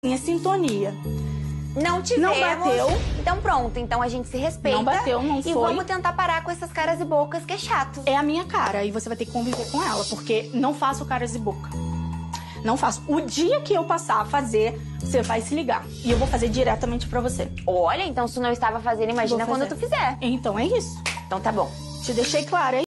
Minha sintonia. Não tivemos. Não bateu. Então pronto, então a gente se respeita. Não bateu, não foi. E vamos tentar parar com essas caras e bocas, que é chato. É a minha cara e você vai ter que conviver com ela, porque não faço caras e boca. Não faço. O dia que eu passar a fazer, você vai se ligar. E eu vou fazer diretamente pra você. Olha, então se tu não estava fazendo, imagina quando tu fizer. Então é isso. Então tá bom. Te deixei claro, hein?